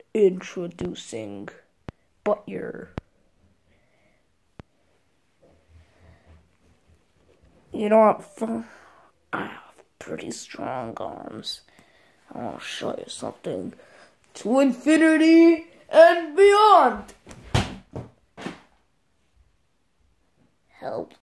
Introducing Butyer. You know what? I have pretty strong arms. I'll show you something. To infinity and beyond! Help.